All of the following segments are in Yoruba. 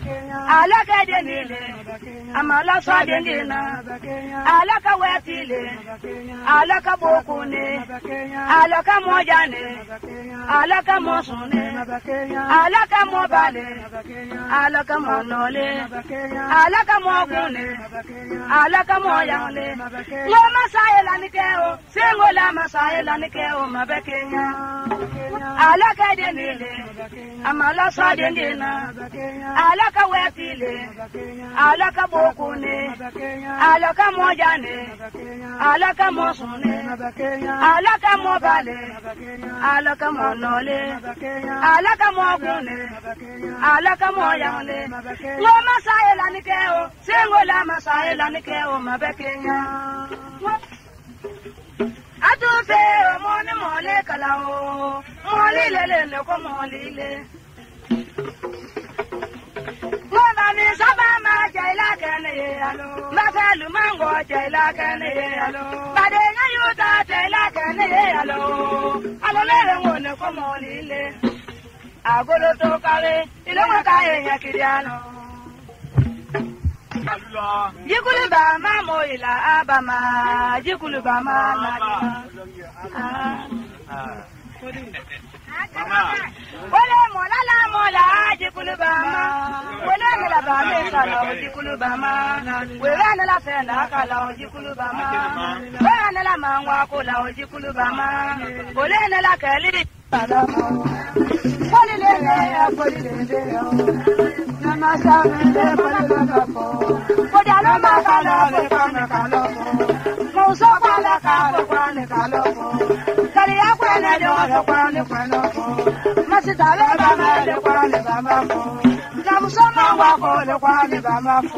alaka denile amala swadengina alaka wetile alaka bokune alaka mojane alaka mosune alaka mobale alaka monole alaka mogune alaka moyale ngoma sayela nikeo singola masayela nikeo mabekenya alaka denile amala swadengina alaka wetile alaka bokune alaka mojane alaka mosune alaka mobale alaka monole alaka mogune alaka moyale ngoma sayela nikeo singola masayela nikeo mabekenya atufe mone mole kalao mole lele ko mole Mami saba ma jaila kene alo masalu mango jaila kene alo badenya yuta jaila kene alo lele ngone ko molile agolo to kale ile ngakaye yakiriano jikulu ba ma moila abama jikulu ba ma na wole molala mola jikulu ba ma wole la ba me sala jikulu ba ma wele la fenda kala jikulu ba ma wele la mangwa ko la jikulu ba ma wole la kali baba ma wole le na masa me wole la ko wole la ma kala le kala ko so kala ka ko ne kala ko kali ya kwene de o kwani kwano ko masita le ba ma le kwani ba ma ko na musoma wa ko le kwani ba ma ko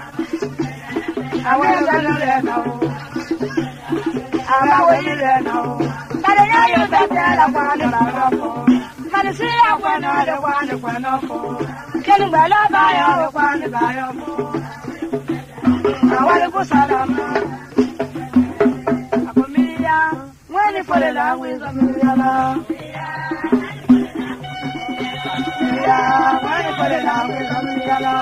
awe le na o ama we le na o kali ya yo ta la kwani ba ma ko kali si ya kwano le kwani kwano ko kenu ba la ba yo le kwani ba yo ko awale ko salama for the language of Miliala. Yeah, for the language of Miliala.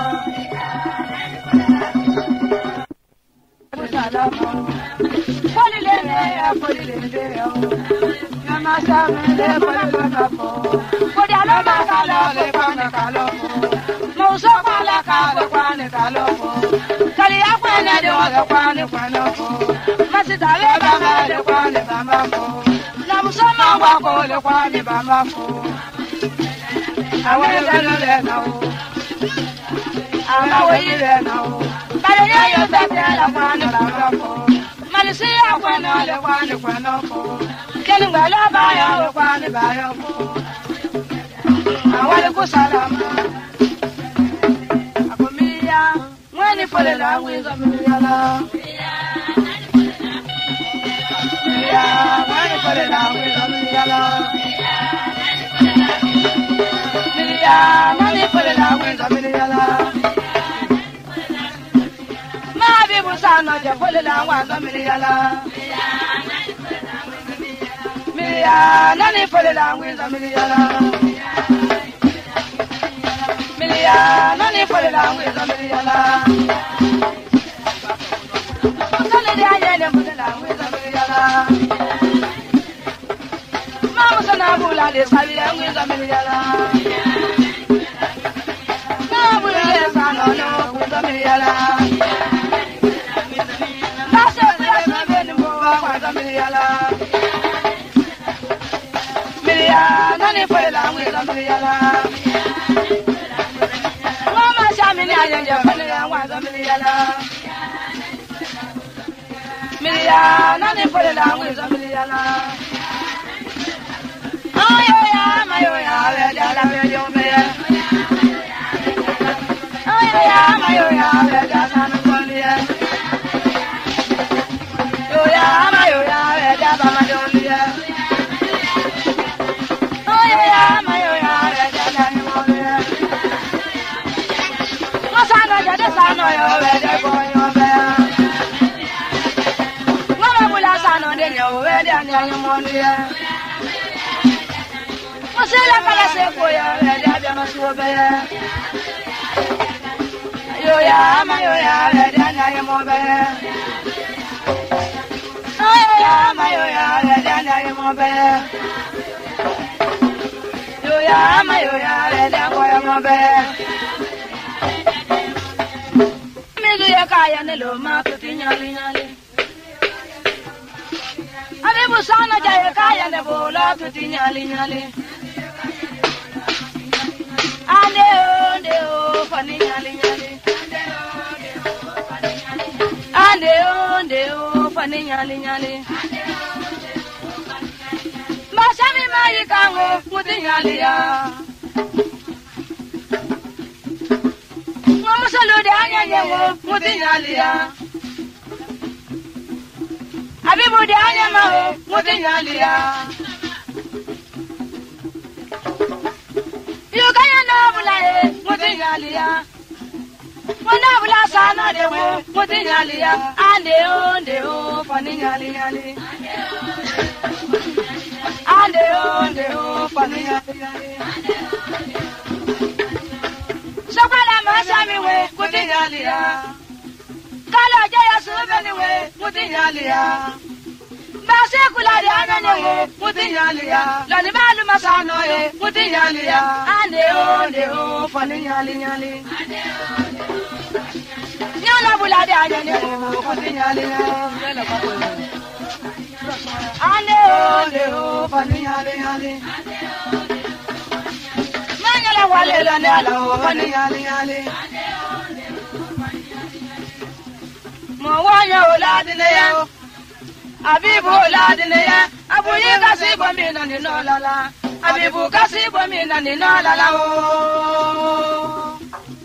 Masela kala se koya, ya Yoya mayoya redana yemobe. Yoya mayoya redana yemobe. Yoya mayoya redana yemobe. Mizu yakaya nelo makuti nyali nyali. Abibu sana jaya kaya nebola tuti nyali nyali. Ande o fani nyali nyali. Ande o fani nyali nyali. Masami mai kango muti nyali ya. Ngamusalo de anya nyengo muti nyali ya. Abibu de anya mao muti nyali ya. Yukaya na bulae muti nyali ya. Wana bula sana de wo muti nyali ya. Ande o fani nyali nyali. Ande o fani nyali nyali. Sokwala masami we muti nyali ya. Kala jaya subeni we muti nyali ya. Base kulari anane we muti nyali ya. Lani balu masano ye muti nyali ya. Ande o fani nyali nyali. Nyona bulade anane we muti nyali ya. Ande o fani nyali nyali. Manyala wale lane ala o fani nyali nyali. Mwanya oladine ya. Abibu oladine ya. Abuye kasi bomina ni nolala. Abibu kasi bomina ni nolala o.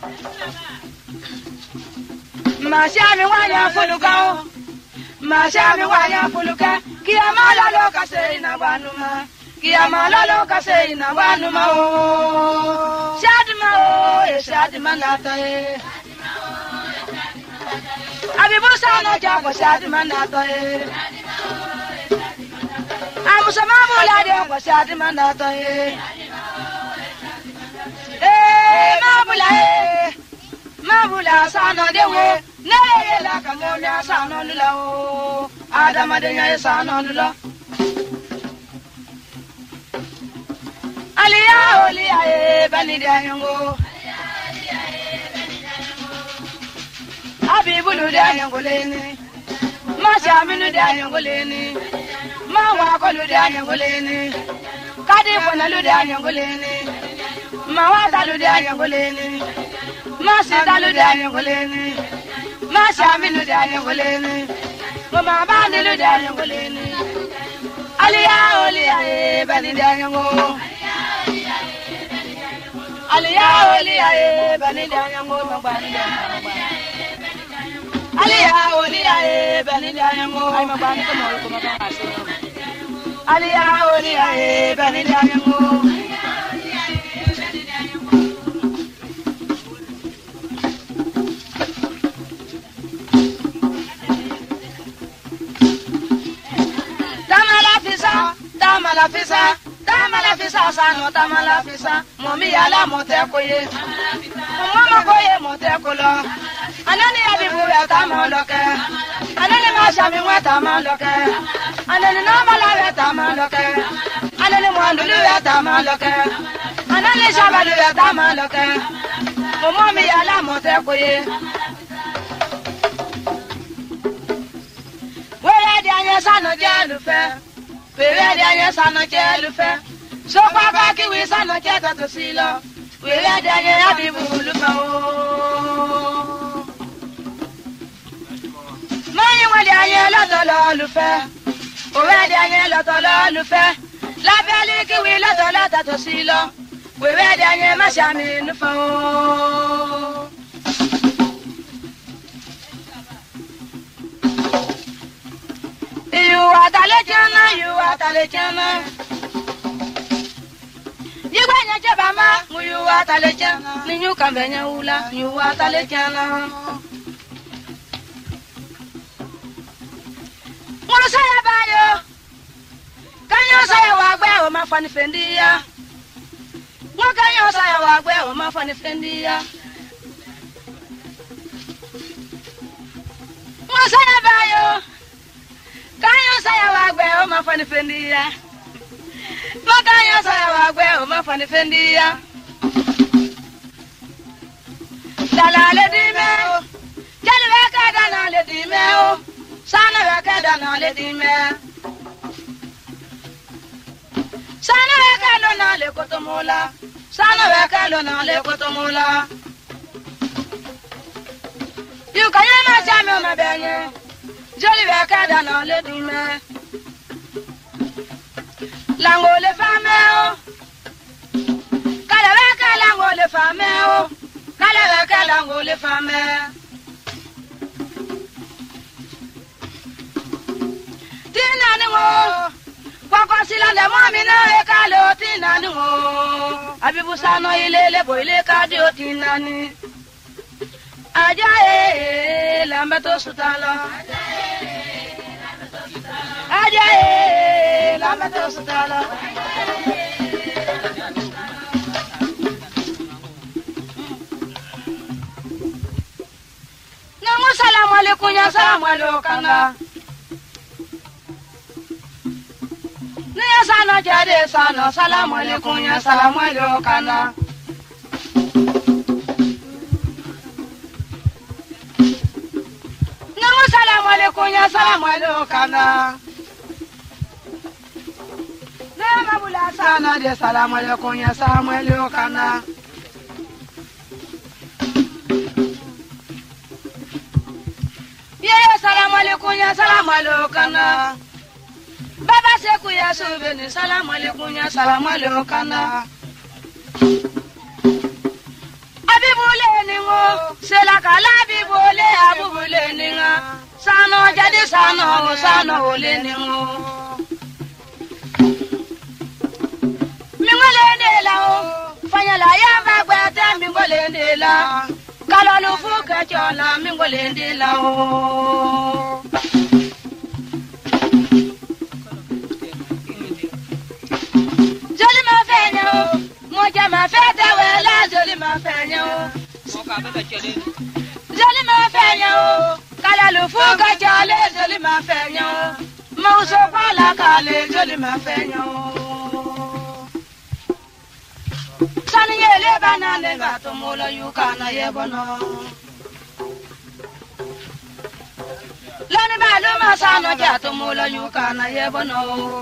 Mashami wanya fuluka o. Mashami wanya fuluka. Kiyamala lo kase ina wanuma. Kiyamala lo kase ina wanuma o. Shadima o, shadima nata e. Abibu sana jago shadima nata e. Amusama mulade ko shadima nata e. Mabula sana dewe. Ne la kamonya sana nula o. Adama de nya sana nula. Aliya oliya e bani de yango. Abibu lu de yango leni. Masha minu de yango leni. Mawa ko lu de yango leni. Kadi fona lu de yango leni. Mawa ta lu de yango leni. Masita lu de yango leni. Masha minu de yango leni. Mama bandi lu de yango leni. Aliya oliya e bani de yango. Aliya oliya e bani de yango mabani de yango. Aliya oliya e bani de yango ay mabani ko mol ko mabasi. Aliya oliya e bani de yango. Tamala fisa sano tamala fisa momi yala mote koye mama koye mote kolo anani abibu ya tamaloke anani mashami wa tamaloke anani namala ya tamaloke anani mwandulu ya tamaloke anani shabalu ya tamaloke momi yala mote koye wele dianye sano jalufe wele dianye sano jalufe so papa ki wi sano jeta to silo wele dianye abibu lufa o mani wele dianye la tolo lufe o wele dianye la tolo lufe la beli ki wi la tolo to silo wele dianye mashami lufa o you are talejana Yigwanya jabama you are talejana ni you kambenya ula you are talejana Mulu saya bayo Kanyo saya wagwe o mafani fendia Kanyo saya wagwe o mafani fendia sana bayo. Kanyo saya wagbe o ma fani fendia. Ma kanyo saya wagbe o ma fani fendia. Dalale dime o. Jali weka dalale dime o. Sana weka dalale dime. Sana weka dalale kotomola. Sana weka dalale kotomola. You can hear my time on my belly. Jolly weka dalale dime. Lango le fameo. Kala weka lango le fameo. Kala weka lango le fameo. Tina ni mo. Kwa sila le mami na ekalo tina ni mo. Abibu sano ilele boile kadio tina ni. Ajae lambeto sutala. Ajae lambeto sutala. Namu salamu alaikum ya salamu alokana. Niya sana jade sana salamu alaikum ya salamu alokana. Namu salamu alaikum ya salamu alokana. Nema bula sana de salamu alaikum ya salamu alokana. Yeah, salamu alaikum ya salamu alokana. Baba seku ya sobeni salamu alaikum ya salamu alokana. Abibule ningo sela kala abibule abubule ninga sano jadi sano ole ningo. Mingole ndela o fanya la ya bagwata mingole ndela kalolu fuka chola mingole ndela o. Joli ma fenya o moja ma feta wela joli ma fenya o. Joli ma fenya o kalolu fuka chola joli ma fenya o. Mauso pala kale joli ma fenya o. Sani yele banane gato molo yukana yebono. Lani balu masano jato molo yukana yebono.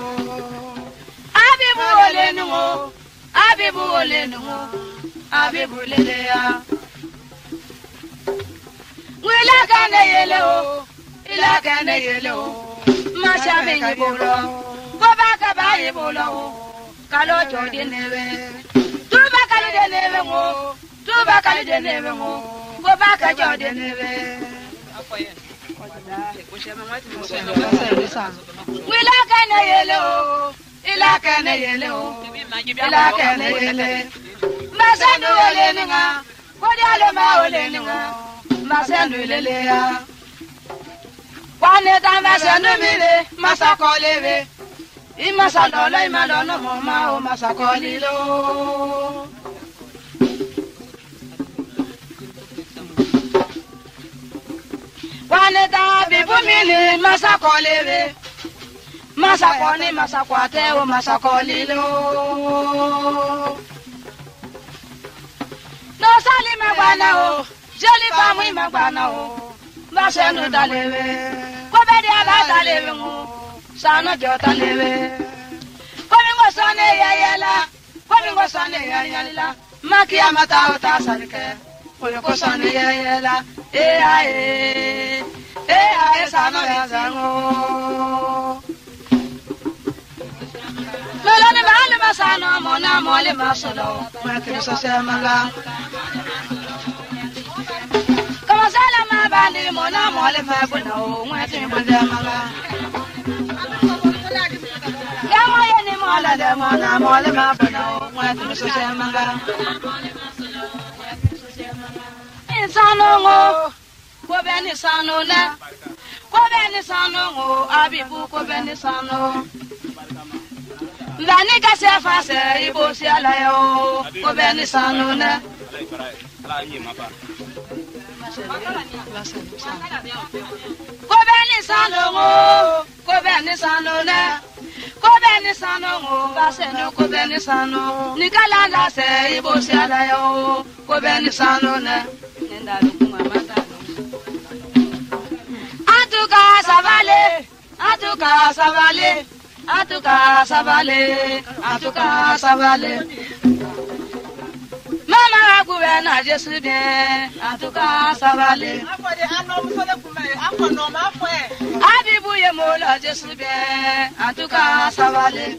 Abibu ole nungo, abibu ole nungo, abibu lele ya. Wila kane yele o, ila kane yele o. Masha bengi bolo, goba bayi bolo o. Kalo jodi neve. Tuba kali de neve mo, tuba kali de neve mo, go back at your de neve. We like an yellow, ilak an yellow, ilak an yellow. Masando Leninga, what Yalama Leninga, Masando Lelea. One time Masando Mille, Masako Leve. Imasalola imalono mama o masakolilo. Waneta bibumili masakoleve. Masakoni masakwate o masakolilo. No sali magwana o, joli famu magwana o. Masendo daleve, kobedi ala daleve mo. Sana jota leve. Komingo sane yayela, komingo sane yayela. Makia mata ota salike. Koyoko sane yayela. Ae sana yazango. Meloni mahali masano mona mole masolo. Mwekiri sose manga. Kama sala mabandi mona mole mabuno. Mwekiri bunde manga. Kama yeni mola de mona mole mabuno. Mwekiri sose manga. Insano ngo. Kobeni sano ne. Kobeni sano ngo. Abibu kobeni sano. Ndani kase fase ibo si alayo. Kobeni sano ne. La ye ma ba. Ko beni sanongo, ko beni sanone. Ko beni sanongo, baseno ko beni sano. Nikala la se ibo siala yo, ko beni sanone. Nenda lukuma mata. Atuka savale, atuka savale, atuka savale, atuka savale. Mama gouverne Jésus bien, en tout cas ça va aller. Abibouye mola Jésus bien, en tout cas ça va aller.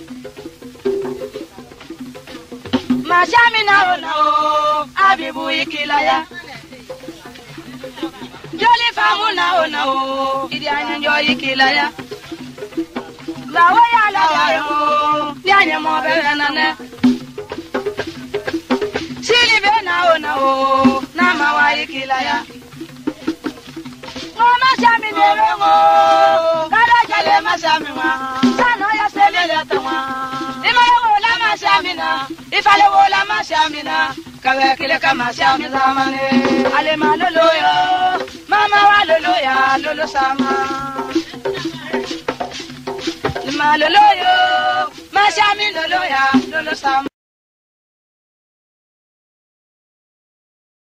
Ma chamina onao, abibouye kilaya. Joli femme onao, il y a une jolie kilaya. La waya la yo, yanya mo benane. Sili bena onao, na mawai kilaya. Ngoma shami nebengo, kada jale mashami wa. Sano ya selele tawa. Imale wola mashami na, ifale wola mashami na. Kawe kile kama shami zamane. Ale malolo yo, mama wa lolo ya lolo sama. Malolo yo, mashami lolo ya lolo sama.